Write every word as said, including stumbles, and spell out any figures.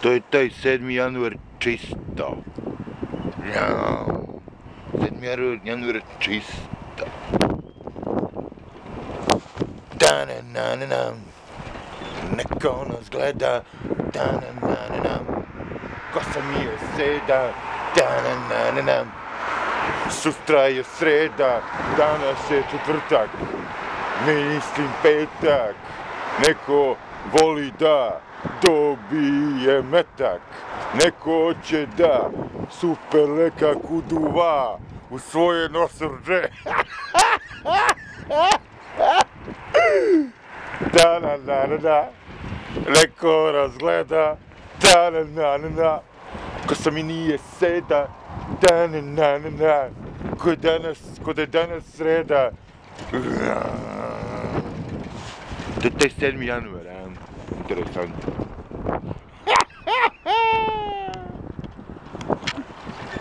To je taj sedmi januar čisto. sedmi januar čisto. Da-na-na-na-na. Neko nas gleda. Da-na-na-na-na. Ko sam je seda. Da-na-na-na-na. Sutra je sreda. Danas je četvrtak. Mislim petak. Neko voli da dobije metak. Neko će da super leka kuduva u svoje nosorđe. Da na na na na. Neko razgleda. Da na na na na. Ko sam i nije seda. Da na na na na. Ko je danas, ko da je danas sreda. To je taj sedmi januar, a? Interesantno.